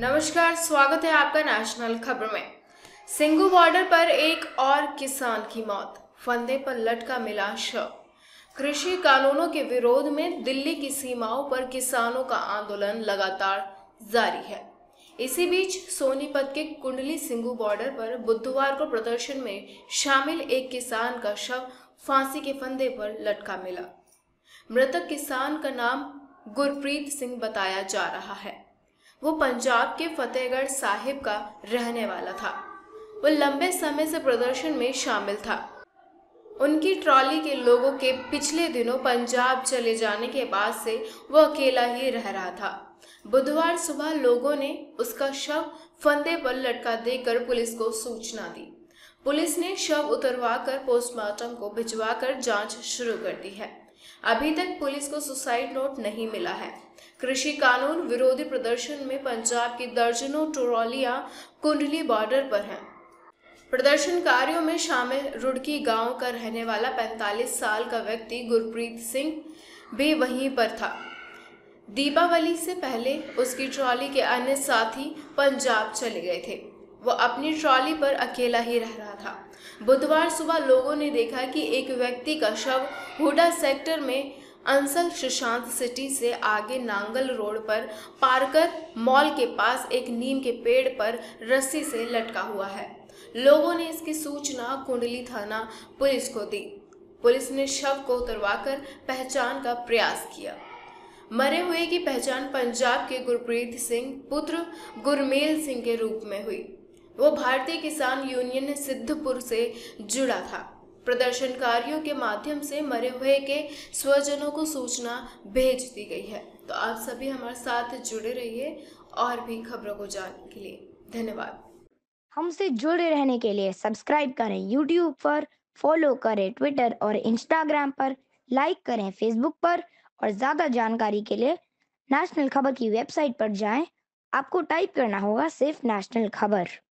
नमस्कार, स्वागत है आपका नेशनल खबर में। सिंगू बॉर्डर पर एक और किसान की मौत, फंदे पर लटका मिला शव। कृषि कानूनों के विरोध में दिल्ली की सीमाओं पर किसानों का आंदोलन लगातार जारी है। इसी बीच सोनीपत के कुंडली सिंगू बॉर्डर पर बुधवार को प्रदर्शन में शामिल एक किसान का शव फांसी के फंदे पर लटका मिला। मृतक किसान का नाम गुरप्रीत सिंह बताया जा रहा है। वो पंजाब के फतेहगढ़ साहिब का रहने वाला था। वो लंबे समय से प्रदर्शन में शामिल था। उनकी ट्रॉली के लोगों के पिछले दिनों पंजाब चले जाने के बाद से वो अकेला ही रह रहा था। बुधवार सुबह लोगों ने उसका शव फंदे पर लटका देकर पुलिस को सूचना दी। पुलिस ने शव उतरवाकर पोस्टमार्टम को भिजवाकर जांच शुरू कर दी है। अभी तक पुलिस को सुसाइड नोट नहीं मिला है। कृषि कानून विरोधी प्रदर्शन में पंजाब की दर्जनों ट्रॉलियां कुंडली बॉर्डर पर हैं। प्रदर्शनकारियों में शामिल रुड़की गांव का रहने वाला 45 साल का व्यक्ति गुरप्रीत सिंह भी वहीं पर था। दीपावली से पहले उसकी ट्रॉली के अन्य साथी पंजाब चले गए थे। वो अपनी ट्रॉली पर अकेला ही रह रहा था। बुधवार सुबह लोगों ने देखा कि एक व्यक्ति का शव हुडा सेक्टर में अंसल सुशांत सिटी से आगे नांगल रोड पर पारकर मॉल के पास एक नीम के पेड़ पर रस्सी से लटका हुआ है। लोगों ने इसकी सूचना कुंडली थाना पुलिस को दी। पुलिस ने शव को उतरवाकर पहचान का प्रयास किया। मरे हुए की पहचान पंजाब के गुरप्रीत सिंह पुत्र गुरमेल सिंह के रूप में हुई। वो भारतीय किसान यूनियन सिद्धपुर से जुड़ा था। प्रदर्शनकारियों के माध्यम से मरे हुए के स्वजनों को सूचना भेज दी गई है। तो आप सभी हमारे साथ जुड़े रहिए और भी खबरों को जानने के लिए। धन्यवाद। हमसे जुड़े रहने के लिए सब्सक्राइब करें यूट्यूब पर, फॉलो करें ट्विटर और इंस्टाग्राम पर, लाइक करें फेसबुक पर और ज़्यादा जानकारी के लिए नेशनल खबर की वेबसाइट पर जाएं। आपको टाइप करना होगा सिर्फ नेशनल खबर।